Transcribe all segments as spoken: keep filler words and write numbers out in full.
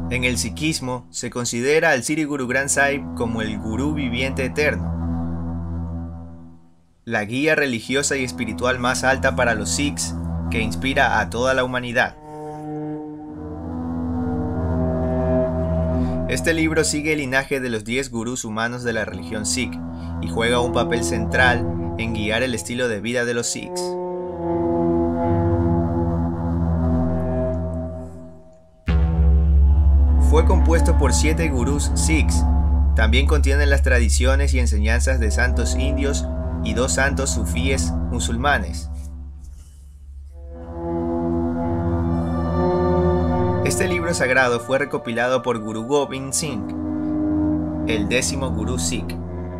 En el sikhismo se considera al Sri Guru Granth Sahib como el gurú viviente eterno, la guía religiosa y espiritual más alta para los sikhs que inspira a toda la humanidad. Este libro sigue el linaje de los diez gurús humanos de la religión sikh y juega un papel central en guiar el estilo de vida de los sikhs. Fue compuesto por siete gurús sikhs. También contiene las tradiciones y enseñanzas de santos indios y dos santos sufíes musulmanes. Este libro sagrado fue recopilado por Guru Gobind Singh, el décimo gurú sikh.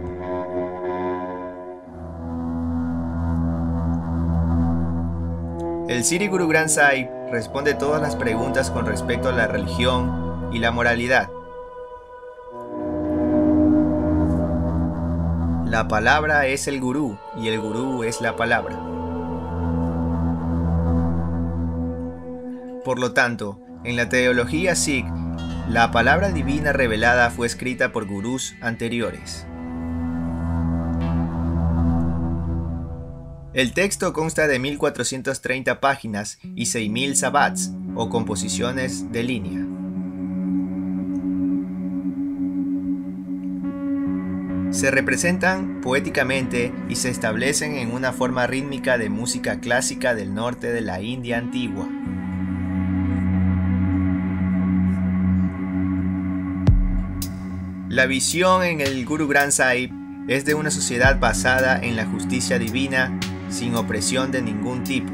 El Sri Guru Granth Sahib responde todas las preguntas con respecto a la religión y la moralidad. La palabra es el gurú y el gurú es la palabra. Por lo tanto, en la teología sikh, la palabra divina revelada fue escrita por gurús anteriores. El texto consta de mil cuatrocientas treinta páginas y seis mil sabats, o composiciones de línea. Se representan poéticamente y se establecen en una forma rítmica de música clásica del norte de la India antigua. La visión en el Guru Granth Sahib es de una sociedad basada en la justicia divina, sin opresión de ningún tipo.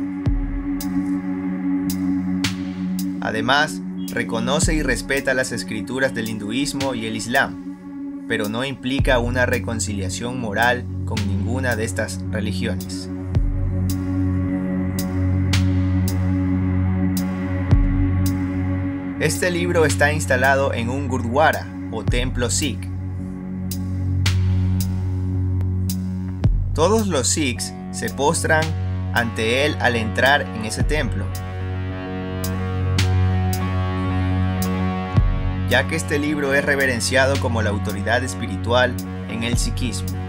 Además, reconoce y respeta las escrituras del hinduismo y el islam, pero no implica una reconciliación moral con ninguna de estas religiones. Este libro está instalado en un gurdwara o templo sikh. Todos los sikhs se postran ante él al entrar en ese templo, ya que este libro es reverenciado como la autoridad espiritual en el sikhismo.